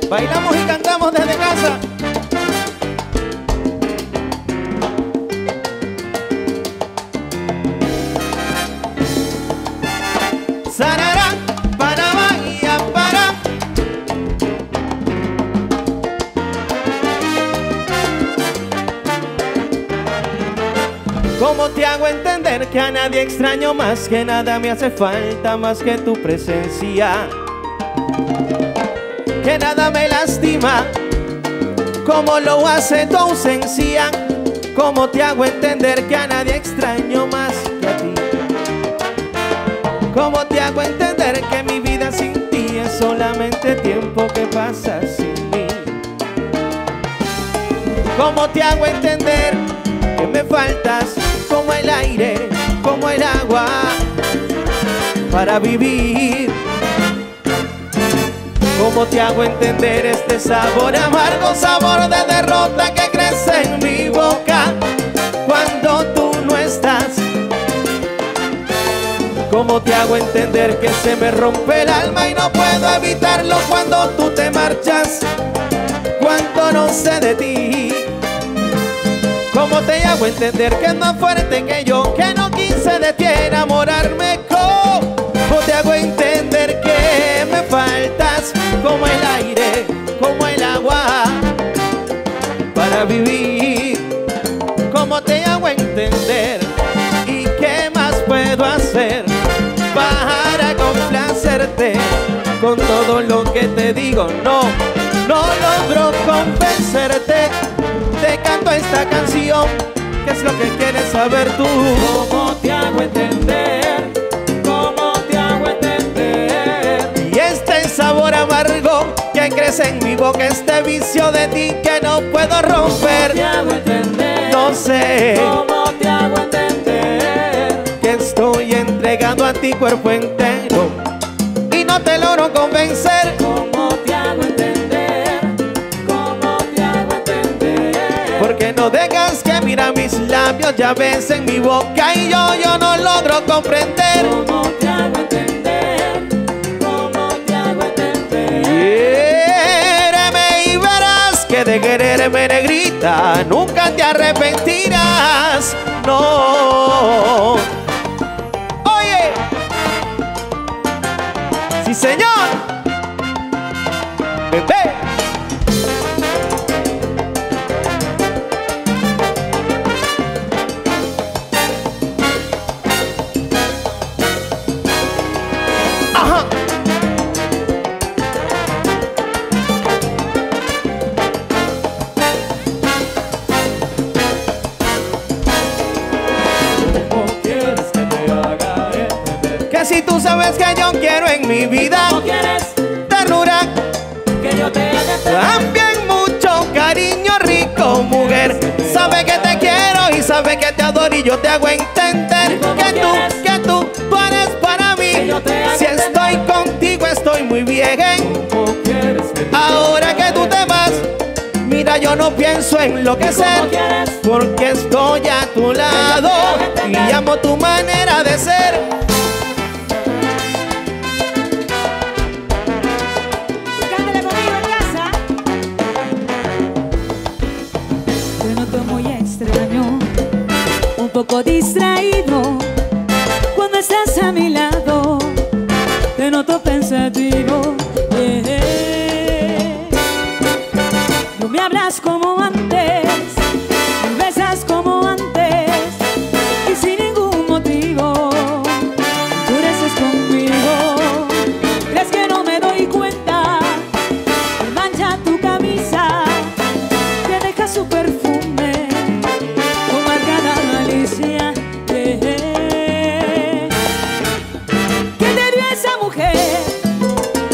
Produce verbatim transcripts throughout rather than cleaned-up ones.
Bailamos y cantamos desde casa. Sarará, para Bahía, para. ¿Cómo te hago entender que a nadie extraño más, que nada me hace falta más que tu presencia? Que nada me lastima como lo hace tu ausencia. ¿Cómo te hago entender que a nadie extraño más que a ti? ¿Cómo te hago entender que mi vida sin ti es solamente tiempo que pasa sin mí? ¿Cómo te hago entender que me faltas como el aire, como el agua para vivir? ¿Cómo te hago entender este sabor amargo, sabor de derrota que crece en mi boca cuando tú no estás? ¿Cómo te hago entender que se me rompe el alma y no puedo evitarlo cuando tú te marchas, cuando no sé de ti? ¿Cómo te hago entender que es más fuerte que yo, que no quise de ti enamorarme? ¿Cómo te hago entender que me faltas como el aire, como el agua para vivir? ¿Cómo te hago entender? ¿Y qué más puedo hacer para complacerte con todo lo que te digo? No, no logro convencerte. Te canto esta canción, ¿qué es lo que quieres saber tú? ¿Cómo te hago entender? ¿Cómo te hago entender? Y este sabor amargo que crece en mi boca, este vicio de ti que no puedo romper. ¿Cómo te hago entender? No sé. ¿Cómo te hago entender? Que estoy entregando a ti cuerpo entero y no te logro convencer. ¿Cómo te hago entender? ¿Cómo te hago entender? Porque no dejas que mira mis labios ya ves en mi boca y yo, yo no logro comprender. ¿Cómo te hago entender? ¿Cómo te hago entender? Quiéreme y verás que de quererme, negrita, nunca te arrepentirás. No. Oye. Sí, señor. Bebé. Ajá. ¿Cómo quieres que te haga entender? Que si tú sabes que yo quiero en mi vida ¿Cómo quieres ternura, que yo te haga entender? también mucho cariño rico, mujer. Sabe que te quiero y sabe que te adoro y yo te hago entender que tú, que tú, tú eres para mí. Si estoy contigo estoy muy bien. ¿Cómo quieres que te Ahora que tú te vas, mira, yo no pienso enloquecer, porque estoy a tu lado y amo tu manera de ser. Cántale conmigo en casa. Te noto muy extraño, un poco distraído cuando estás a mi lado. Te noto pensativo, yeah. No me hablas como antes, me besas como antes y sin ningún motivo endureces conmigo. ¿Crees que no me doy cuenta? Me mancha tu camisa, te deja su perfume con marcada malicia, yeah. ¿Qué te dio esa mujer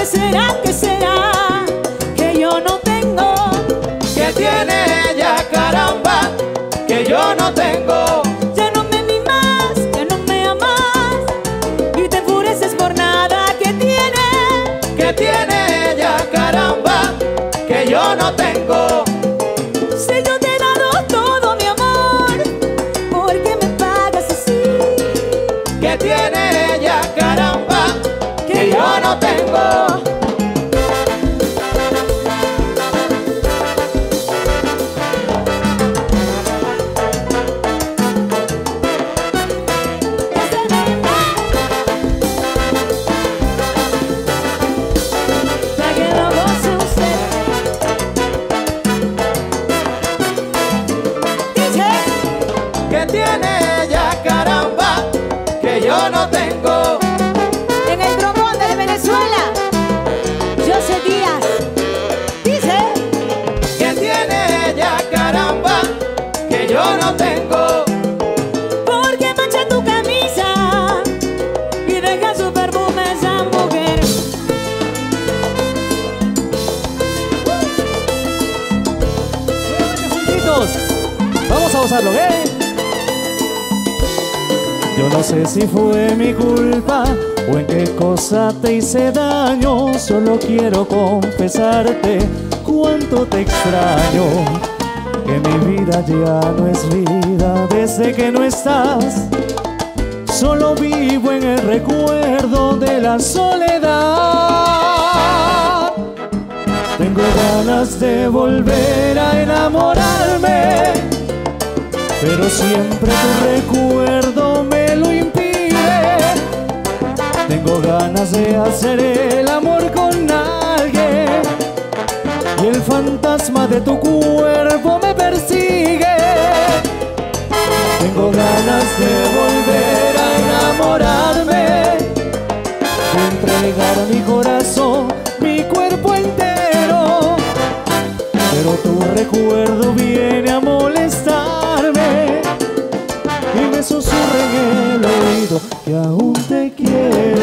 será, qué será que yo no tengo? ¿Qué tiene ella, caramba, que yo no tengo? Ya no me mimas, ya no me amas y te enfureces por nada. ¿Qué tiene? ¿Qué tiene ella, caramba, que yo no tengo? Si yo te he dado todo, mi amor, ¿por qué me pagas así? ¿Qué tiene ella, caramba, que yo no tengo? Para que lo goce usted. Dice, ¿Qué tiene ella, caramba, que yo no tengo? en el trombón de Venezuela, José Díaz. Dice, ¿Qué tiene ella, caramba, que yo no tengo? ¿por qué mancha tu camisa y deja su perfume esa mujer? Juntitos, vamos a gozarlo, ¿eh? Yo no sé si fue mi culpa o en qué cosa te hice daño. Solo quiero confesarte cuánto te extraño. Que mi vida ya no es vida desde que no estás. Solo vivo en el recuerdo de la soledad. Tengo ganas de volver a enamorarme, pero siempre tu recuerdo me lo impide. Tengo ganas de hacer el amor con alguien y el fantasma de tu cuerpo me persigue. Tengo ganas de volver a enamorarme, de entregar mi corazón, mi cuerpo entero, pero tu recuerdo viene a molestarme y me susurra en el oído que aún te quiero.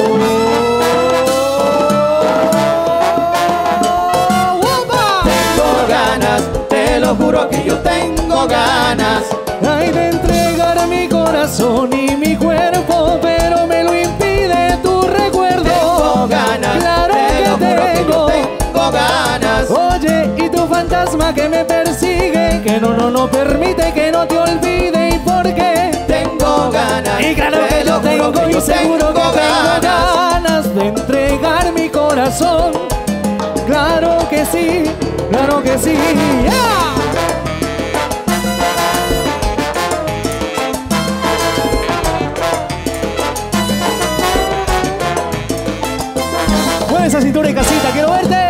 Tengo ganas, te lo juro que yo tengo ganas. Ay, de entregar mi corazón y mi cuerpo, pero me lo impide tu recuerdo. Tengo ganas, Claro te que lo juro que tengo. yo tengo ganas. Oye, y tu fantasma que me persigue, que no, no, no permite que no te olvide. ¿Y por qué? Tengo ganas, Y claro te que lo yo juro tengo que y yo seguro que tengo tengo ganas de entregar mi corazón. Claro que sí, claro que sí. ¡Yeah! Mueve esa cintura en casita, quiero verte.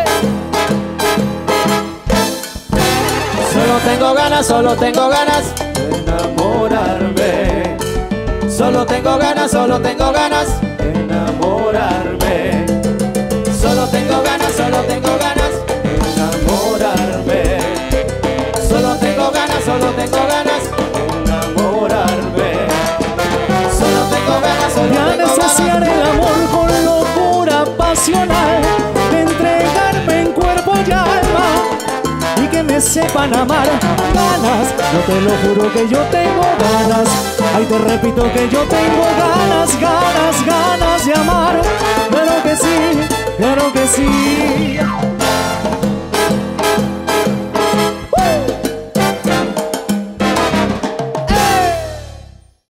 Solo tengo ganas, solo tengo ganas de enamorarme. Solo tengo ganas, solo tengo ganas de enamorarme. Solo tengo ganas, solo tengo ganas de enamorarme. Solo tengo ganas, solo tengo ganas de enamorarme. Solo tengo ganas, solo Ya tengo desear ganas. el amor con locura pasional, de entregarme en cuerpo y alma y que me sepan amar. Ganas, yo te lo juro que yo tengo ganas. Ay, te repito que yo tengo ganas, ganas, ganas de amar. Claro que sí, claro que sí.